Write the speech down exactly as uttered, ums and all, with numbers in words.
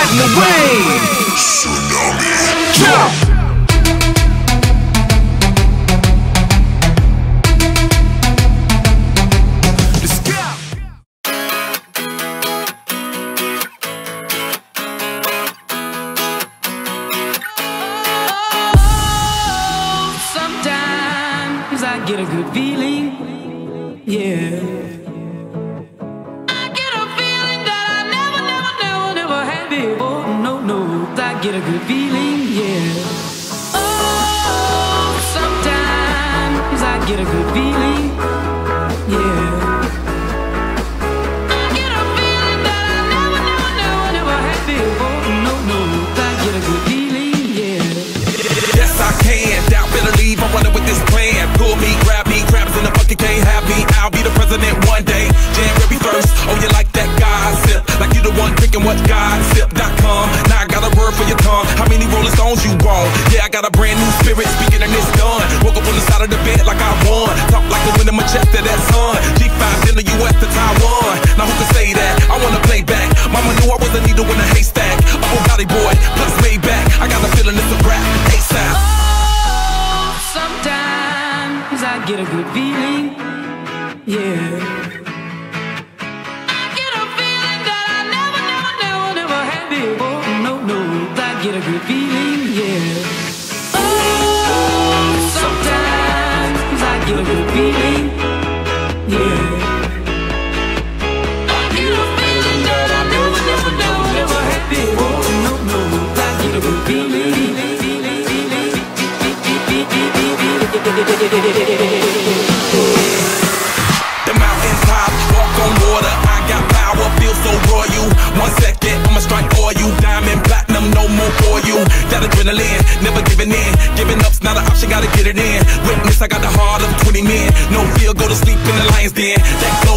riding away. Tsunami. Jump. Get a good feeling, yeah. I get a feeling that I never, never, never, never had before. No, no, I get a good feeling, yeah. Oh, sometimes I get a good feeling, yeah. I get a feeling that I never, never, never, never had before. No, no, I get a good feeling, yeah. Yes, I can. Doubt better leave. I'm running with this plan. Pull me, grab me, crabs in the bucket can't have me. I'll be the president one day. January first. Oh, you like that gossip? Like you the one drinking what gossip dot com. Now I got a word for your tongue. How many Rolling Stones you want? Yeah, I got a brand new spirit speaking and it's done. Woke up on the side of the bed like I won. Talk like the wind in my chest to that sun. G five in the U S to Taiwan. Now who can say that? I wanna play back. Mama knew I was a needle in a haystack. A Bugatti boy, plus Maybach. I got a feeling it's a rap. ASAP. Oh, sometimes I get a good feeling, yeah. I get a feeling that I never, never, never, never had before. No, no, I get a good feeling, yeah. Oh, sometimes I get a good feeling, yeah. I get a feeling that I never, never, never, never had before. No, no, I get a good feeling. The mountain top, walk on water. I got power, feel so royal. One second, I'ma strike for you. Diamond, platinum, no more for you. Got adrenaline, never giving in. Giving up's not an option, gotta get it in. Witness, I got the heart of twenty men. No fear, go to sleep in the lion's den. That